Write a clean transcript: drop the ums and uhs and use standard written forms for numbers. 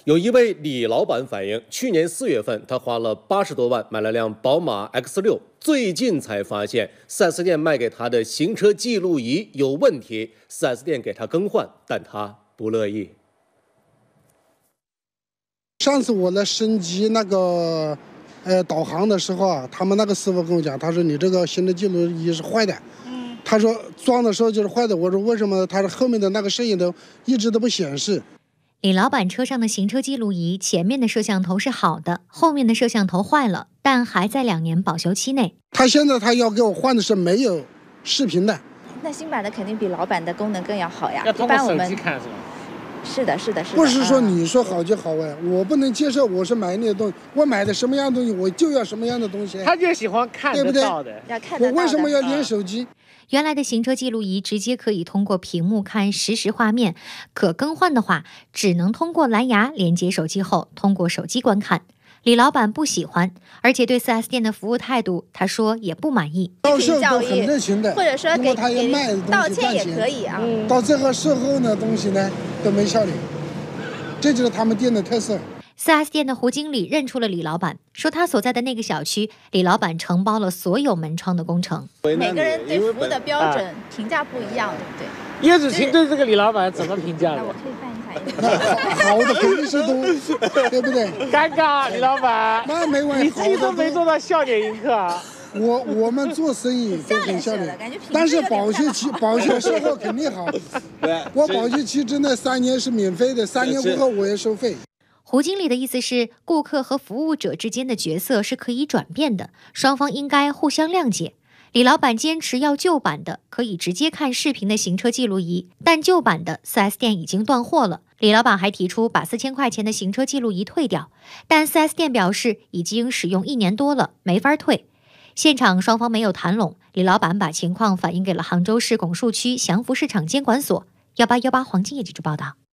有一位李老板反映，去年4月份，他花了80多万买了辆宝马 X6，最近才发现 4S 店卖给他的行车记录仪有问题，4S 店给他更换，但他不乐意。 上次我来升级那个导航的时候啊，他们那个师傅跟我讲，他说你这个行车记录仪是坏的。他说装的时候就是坏的。我说为什么？他说后面的那个摄影头一直都不显示。 李老板车上的行车记录仪前面的摄像头是好的，后面的摄像头坏了，但还在2年保修期内。 他现在他要给我换的是没有视频的。 那新版的肯定比老版的功能更要好呀。 要通过手机看是吧？ 是的。 不是说你说好就好哎，我不能接受。我是买那个东西，我买的什么样的东西，我就要什么样的东西。 他就喜欢看得到的， 要看得到的。 我为什么要连手机？ 原来的行车记录仪直接可以通过屏幕看实时画面，可更换的话，只能通过蓝牙连接手机后，通过手机观看。李老板不喜欢，而且对 4S 店的服务态度，他说也不满意。 销售都很热情的， 或者说给他要卖的东西道歉也可以啊。 到最后售后的东西呢都没效率，这就是他们店的特色。 4S 店的胡经理认出了李老板，说他所在的那个小区，李老板承包了所有门窗的工程。 每个人对服务的标准评价不一样，对不对？ 叶子晴对这个李老板怎么评价的？ 我可以办一下。 好的肯定是都，对不对？ 尴尬，李老板， 那没关系， 你自己都没做到笑点迎客啊。 我们做生意都很笑脸，但是保修售后肯定好。我保修期之内3年是免费的，3年过后我也收费。 胡经理的意思是，顾客和服务者之间的角色是可以转变的，双方应该互相谅解。李老板坚持要旧版的可以直接看视频的行车记录仪，但旧版的 4S 店已经断货了。李老板还提出把4000块钱的行车记录仪退掉，但 4S 店表示已经使用1年多了，没法退。现场双方没有谈拢，李老板把情况反映给了杭州市拱墅区祥福市场监管所。1818黄金业记者报道。